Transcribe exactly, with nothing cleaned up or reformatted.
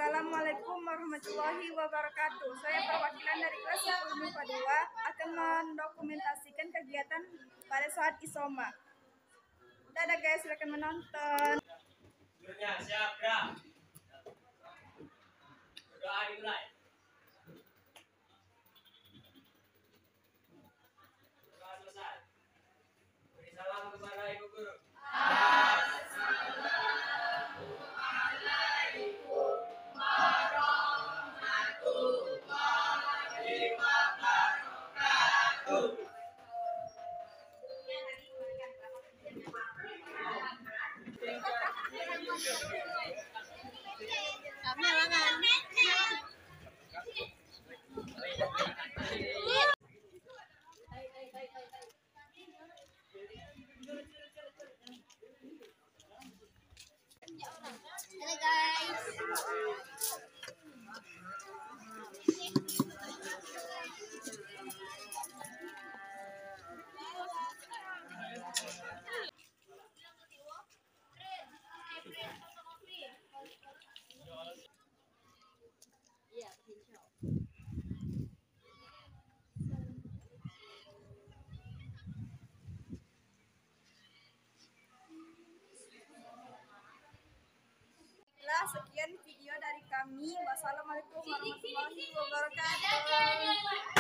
Assalamualaikum warahmatullahi wabarakatuh. Saya perwakilan dari kelas sepuluh M I P A dua akan mendokumentasikan kegiatan pada saat isoma. Dadah guys, silakan menonton. Siap, ya. Berdoa dimulai. Berdoa selesai. Beri salam kepada Ibu Guru. Kami halangan. Halo guys. Sekian video dari kami. Wassalamualaikum warahmatullahi wabarakatuh.